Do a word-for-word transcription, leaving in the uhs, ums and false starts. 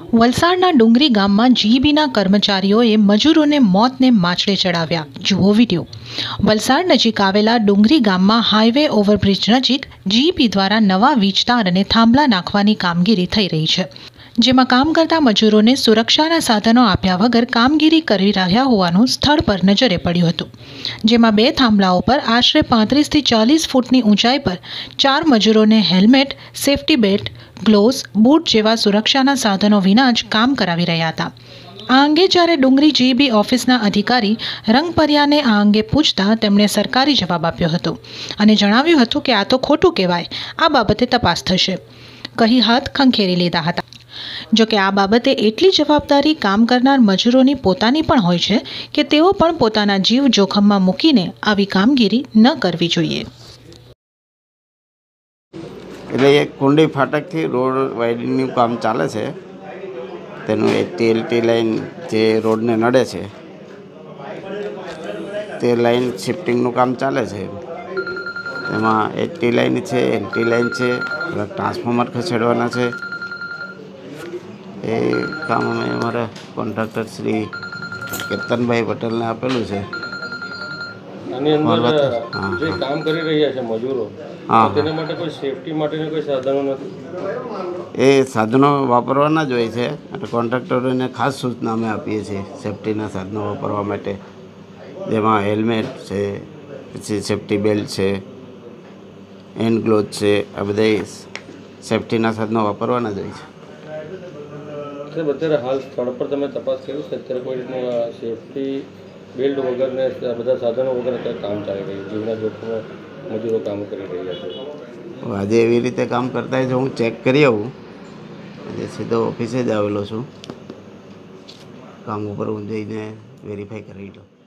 વલસાડના ડુંગરી ગામમાં જીઈબીના કર્મચારીઓએ મજૂરોને મોતને માછડે ચડાવ્યા. જુઓ વિડીયો. વલસાડ નજીક આવેલા ડુંગરી ગામમાં હાઈવે ઓવરબ્રિજ નજીક જીઈબી દ્વારા નવા વીજતાર અને થાંભલા નાખવાની કામગીરી થઈ રહી છે, જેમાં કામ કરતા મજૂરોને સુરક્ષાના સાધનો આપ્યા વગર કામગીરી કરી રહ્યા હોવાનું સ્થળ પર નજરે પડ્યું હતું. જેમાં બે થાંભલાઓ પર આશરે પાંત્રીસથી ચાલીસ ફૂટની ઊંચાઈ પર ચાર મજૂરોને helmet, safety belt, gloves, boot જેવા સુરક્ષાના સાધનો વિના જ કામ કરાવી રહ્યા હતા. આ અંગે જ્યારે ડુંગરી જીઈબી ઓફિસના અધિકારી રંગપરિયાને આ અંગે પૂછતા તેમણે સરકારી જવાબ આપ્યો હતો અને જણાવ્યું હતું કે આ તો ખોટું કહેવાય, આ બાબતે તપાસ થશે કહી હાથ ખંખેરી લીધા હતા. જોકે આ બાબતે એટલી જવાબદારી કામ કરનાર મજૂરોની પોતાની પણ હોય છે કે તેઓ પણ પોતાના જીવ જોખમમાં મૂકીને આવી કામગીરી ન કરવી જોઈએ. એટલે એક કુંડી ફાટકથી રોડ વાઇડનિંગનું કામ ચાલે છે. તેનું એટી એલટી લાઇન જે રોડને નડે છે તે લાઇન શિફ્ટિંગનું કામ ચાલે છે. એમાં એટી લાઇન છે, એલટી લાઇન છે, ટ્રાન્સફોર્મર ખસેડવાના છે. એ કામ અમે અમારા કોન્ટ્રાક્ટર શ્રી કેતનભાઈ પટેલને આપેલું છે. આની અંદર જે કામ કરી રહ્યા છે મજૂરો, હા, તેના માટે કોઈ સેફટી માટેના કોઈ સાધનો નથી? એ સાધનો વાપરવાના જ હોય છે અને કોન્ટ્રાક્ટરોને ખાસ સૂચના અમે આપીએ છીએ સેફટીના સાધનો વાપરવા માટે, જેમાં હેલ્મેટ છે, પછી સેફટી બેલ્ટ છે, હેન્ડ ગ્લોવ્સ છે. આ બધા સેફટીના સાધનો વાપરવાના જ હોય છે. સાહેબ, અત્યારે હાલ સ્થળ પર તમે તપાસ કરી છે, અત્યારે કોઈ રીતનું સેફટી બેલ્ટ વગરને બધા સાધનો વગર અત્યારે કામ ચાલી રહ્યું, જીવના જોખમમાં મજૂરો કામ કરી રહ્યા છે? આજે એવી રીતે કામ કરતા હોય છે, હું ચેક કરી આવું. આજે સીધો ઓફિસે જ આવેલો છું. કામ ઉપર હું જઈને વેરીફાઈ કરી લઉં.